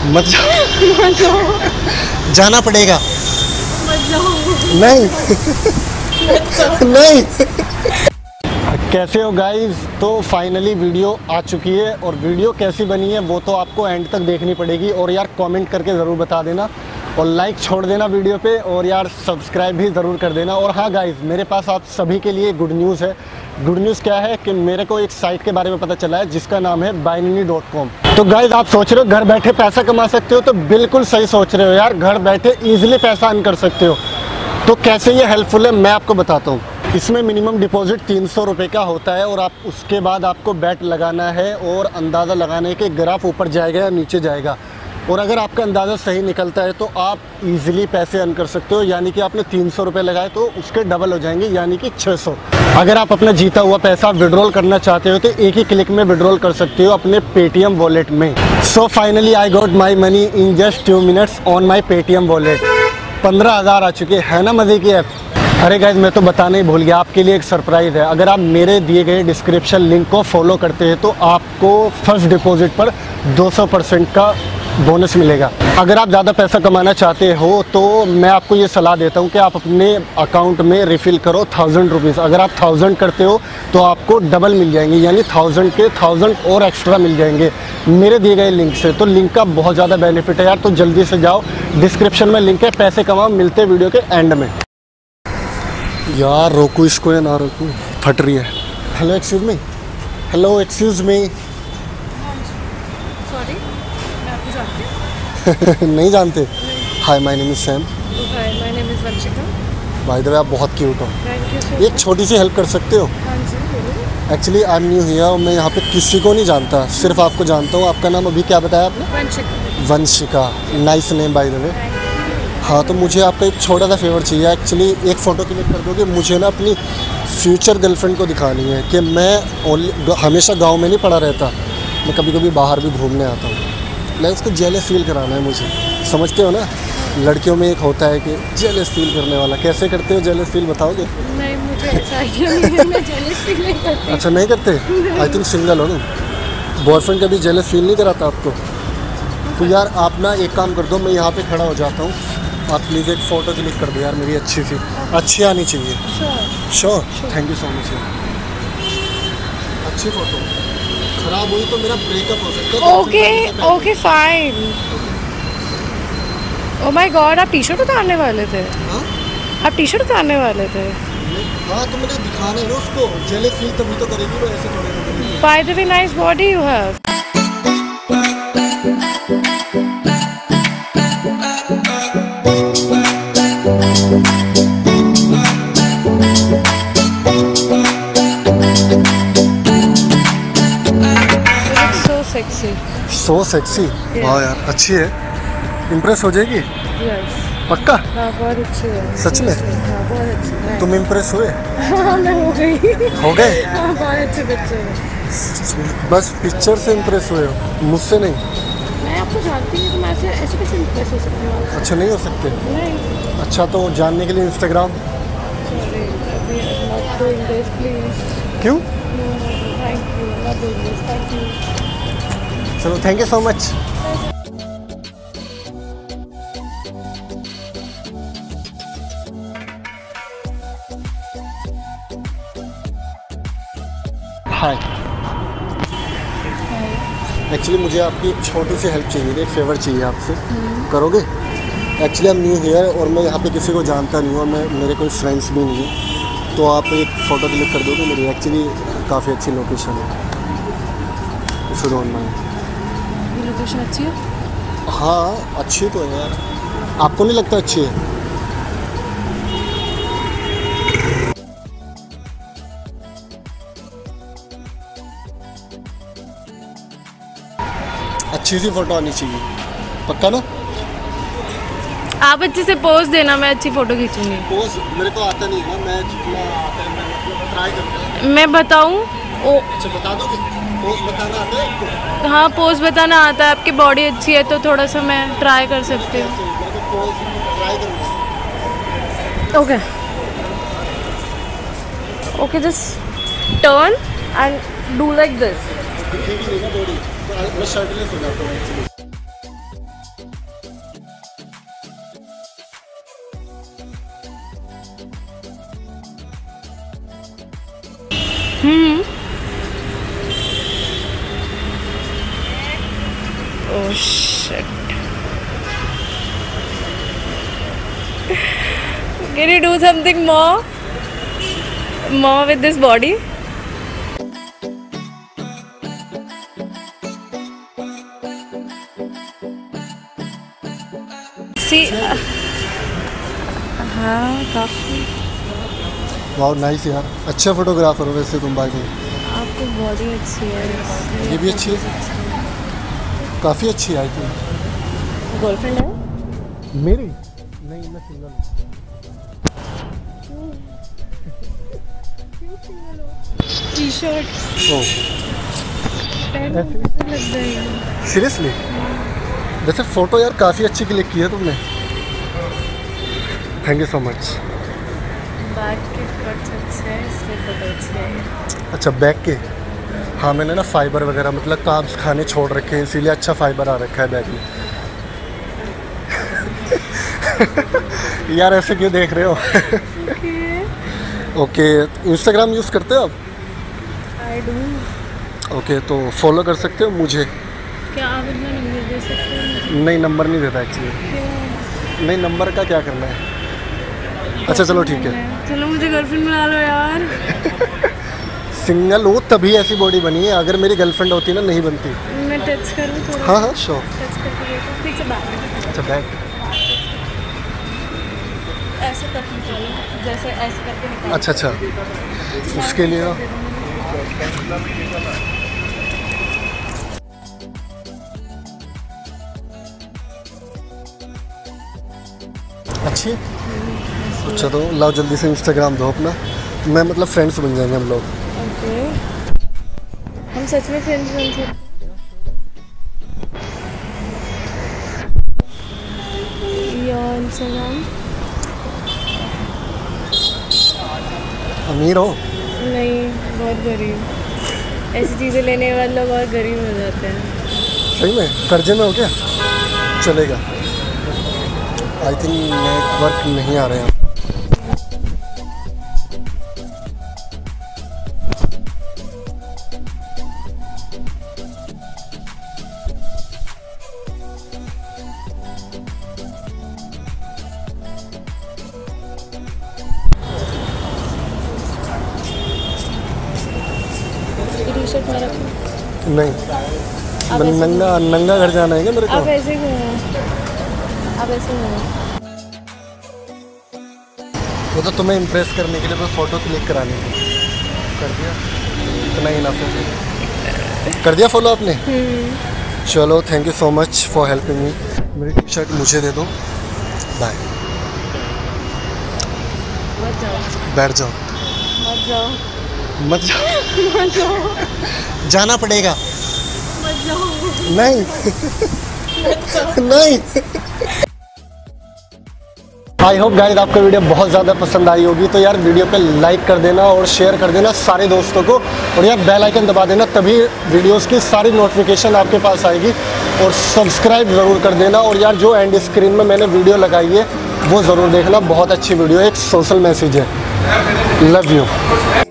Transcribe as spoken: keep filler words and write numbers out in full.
मत जाओ। मत जाओ। जाना पड़ेगा। मत जाओ। नहीं नहीं। कैसे हो गाइस? तो फाइनली वीडियो आ चुकी है और वीडियो कैसी बनी है वो तो आपको एंड तक देखनी पड़ेगी। और यार कमेंट करके ज़रूर बता देना और लाइक छोड़ देना वीडियो पे और यार सब्सक्राइब भी ज़रूर कर देना। और हाँ गाइस, मेरे पास आप सभी के लिए गुड न्यूज़ है। गुड न्यूज़ क्या है कि मेरे को एक साइट के बारे में पता चला है जिसका नाम है बाइननी डॉट कॉम। तो गाइस आप सोच रहे हो घर बैठे पैसा कमा सकते हो, तो बिल्कुल सही सोच रहे हो यार। घर बैठे ईजिली पैसा अर्न कर सकते हो। तो कैसे ये हेल्पफुल है मैं आपको बताता हूँ। इसमें मिनिमम डिपॉजिट तीन सौ रुपये का होता है और आप उसके बाद आपको बैट लगाना है और अंदाज़ा लगाने के ग्राफ ऊपर जाएगा या नीचे जाएगा। और अगर आपका अंदाज़ा सही निकलता है तो आप इजीली पैसे अर्न कर सकते हो। यानी कि आपने तीन सौ रुपये लगाए तो उसके डबल हो जाएंगे, यानी कि छः सौ। अगर आप अपना जीता हुआ पैसा विड्रॉल करना चाहते हो तो एक ही क्लिक में विड्रॉल कर सकते हो अपने पेटीएम वॉलेट में। So finally I got my money in just two minutes on my Paytm wallet. पंद्रह हज़ार आ चुके हैं ना। मज़े की ऐप। अरे गाइज मैं तो बताना ही भूल गया, आपके लिए एक सरप्राइज़ है। अगर आप मेरे दिए गए डिस्क्रिप्शन लिंक को फॉलो करते हैं तो आपको फर्स्ट डिपॉजिट पर दो सौ परसेंट का बोनस मिलेगा। अगर आप ज़्यादा पैसा कमाना चाहते हो तो मैं आपको ये सलाह देता हूँ कि आप अपने अकाउंट में रिफ़िल करो थाउजेंड रुपीज़। अगर आप थाउजेंड करते हो तो आपको डबल मिल जाएंगे, यानी थाउजेंड के थाउजेंड और एक्स्ट्रा मिल जाएंगे मेरे दिए गए लिंक से। तो लिंक का बहुत ज़्यादा बेनिफिट है यार। तो जल्दी से जाओ, डिस्क्रिप्शन में लिंक है, पैसे कमाओ। मिलते वीडियो के एंड में। यार रोकू इसको या ना रोकू, फट रही है। Hello excuse me. Hello excuse me. Sorry, मैं आपको जानती हूँ। नहीं जानते? Hi my name is Sam. Hi my name is Vanshika. By the way आप बहुत क्यूट हो। थैंक यू सो एक छोटी सी हेल्प कर सकते हो? हाँ जी बोलिए। Actually I am new here. मैं यहाँ पे किसी को नहीं जानता, सिर्फ आपको जानता हूँ। आपका नाम अभी क्या बताया आपने? Vanshika. Vanshika, nice name by the way. हाँ तो मुझे आपका एक छोटा सा फेवर चाहिए। एक्चुअली एक फ़ोटो क्लिक कर दोगे? मुझे ना अपनी फ्यूचर गर्लफ्रेंड को दिखानी है कि मैं हमेशा गांव में नहीं पड़ा रहता, मैं कभी कभी बाहर भी घूमने आता हूँ। लाइक उसको जेलस फील कराना है मुझे। समझते हो ना, लड़कियों में एक होता है कि जेलस फील करने वाला। कैसे करते हो जेलस फील, बताओगे? नहीं, मुझे ऐसा आइडिया नहीं है, मैं जेलस फील नहीं करती। अच्छा नहीं करते? आई थिंक सिंगल हो ना। बॉयफ्रेंड कभी जेलस फील नहीं कराता आपको? तो यार आप ना एक काम कर दो, मैं यहाँ पे खड़ा हो जाता हूँ, आप प्लीज़ एक फ़ोटो क्लिक कर दो यार मेरी अच्छी सी, अच्छी आनी चाहिए। Sure, thank you so much यार। अच्छी फ़ोटो, ख़राब हुई तो मेरा ब्रेकअप हो सकता है। Okay okay fine. Oh my god, आप टी शर्ट उतारने वाले थे? हाँ? आप टी शर्ट उतारने वाले थे? हाँ तो मुझे दिखाना है ना उसको, जेलस फील तभी तो करेगी वो, ऐसे थोड़े। By the way nice body you have. So sexy. वाह यार अच्छी है, इम्प्रेस हो जाएगी। यस पक्का? हाँ बहुत अच्छी है। सच में? हाँ बहुत अच्छी है। तुम इम्प्रेस हुए? हाँ मैं हो गई। हो गए? हाँ बहुत अच्छे बच्चे हैं। बस पिक्चर से इम्प्रेस हुए हो, मुझसे नहीं? मैं आपको जानती हूँ तो मैं ऐसे ऐसे कैसे इम्प्रेस हो सकती हूँ? अच्छा नहीं हो सकते? नहीं। अच्छा तो जानने के लिए इंस्टाग्राम? क्यों? Thank you, thank you. चलो thank you so much. Hi. Actually मुझे आपकी एक छोटी सी हेल्प चाहिए थी, एक फेवर चाहिए आपसे। करोगे? Actually I am new here और मैं यहाँ पे किसी को जानता नहीं हूँ, मैं मेरे कोई फ्रेंड्स भी नहीं है। तो आप एक फ़ोटो क्लिक कर दोगे मेरी? एक्चुअली काफ़ी अच्छी लोकेशन है, if you don't mind. Location अच्छी है? हाँ अच्छी तो है यार, आपको नहीं लगता अच्छी है? अच्छी सी फोटो आनी चाहिए, पक्का ना? आप अच्छे से पोज देना, मैं अच्छी फोटो खींचूंगी। पोज मेरे को आता नहीं है, मैं जितना आता है मैं ट्राई करता हूँ। मैं बताऊँ? ओ अच्छा बता दोगे? पोज बताना आता है आपको? हाँ पोज बताना आता है। आपकी बॉडी अच्छी है तो थोड़ा सा मैं ट्राई कर सकती हूँ। Okay okay, just turn and do like this. मैं शर्टलेस हो जाता हूँ actually. Hmm. Oh shit. Can you do something more? More with this body? See, uh, हाँ काफी। वाह नाइस यार, अच्छे फोटोग्राफर हो वैसे तुम भाई। आपको बॉडी अच्छी है। ये भी अच्छी है, काफ़ी अच्छी आई थी। गर्लफ्रेंड है मेरी? नहीं, मैं सिंगल हूँ। T shirt seriously? वैसे फ़ोटो यार काफ़ी अच्छी क्लिक की है तुमने, thank you so much. Back के कट्स अच्छे हैं इसलिए फोटो अच्छी है। अच्छा बैक के? हाँ मैंने ना फाइबर वगैरह मतलब कार्ब्स खाने छोड़ रखे हैं इसीलिए अच्छा फाइबर आ रखा है बैक में। यार ऐसे क्यों देख रहे हो? ओके, इंस्टाग्राम यूज़ करते हो आप? I do. ओके, तो फॉलो कर सकते हो मुझे? क्या आप अपना नंबर दे सकते हो? नहीं, नंबर नहीं देता एक्चुअली। नहीं, नंबर का क्या करना है? अच्छा चलो ठीक है। चलो मुझे गर्लफ्रेंड बना लो यार। सिंगल हो तभी ऐसी बॉडी बनी है, अगर मेरी गर्लफ्रेंड होती ना नहीं बनती। मैं टच करूँ थोड़ा? हाँ हाँ श्योर। टच करके देखो पीछे बैक। अच्छा बैक, ऐसे तक निकालो, जैसे ऐसे करके निकालो। अच्छा अच्छा, उसके लिए ना अच्छी। अच्छा तो लाओ जल्दी से इंस्टाग्राम दो अपना, मैं मतलब फ्रेंड्स बन जाएंगे हम लोग। ओके, हम सच में फ्रेंड्स बन सकते हैं? Your Instagram? अमीर हो? नहीं, बहुत गरीब। ऐसी चीज़ें लेने वाले लोग और गरीब हो जाते हैं। सही में? कर्जे में हो क्या? चलेगा। आई थिंक नेटवर्क नहीं आ रहे हैं। टी शर्ट में रखो। नहीं, नंगा नंगा घर जाना है क्या मेरे को? आप ऐसे क्यों हो? आप ऐसे हो? वो तो तुम्हें इम्प्रेस करने के लिए मैं फ़ोटो क्लिक करानी थी। कर दिया? इतना ही ना कर दिया फॉलो आपने? चलो thank you so much for helping me. मेरी टी शर्ट मुझे दे दो। बाय। मत जाओ। बैठ जाओ। मत जाओ। मत जाओ। मत जाओ। जाना पड़ेगा। मत जाओ। नहीं। मत जाओ। नहीं। आई होप गाइस आपको वीडियो बहुत ज़्यादा पसंद आई होगी, तो यार वीडियो पे लाइक कर देना और शेयर कर देना सारे दोस्तों को, और यार बेल आइकन दबा देना, तभी वीडियोस की सारी नोटिफिकेशन आपके पास आएगी। और सब्सक्राइब ज़रूर कर देना, और यार जो एंड स्क्रीन में मैंने वीडियो लगाई है वो ज़रूर देखना, बहुत अच्छी वीडियो है, एक सोशल मैसेज है। Love you.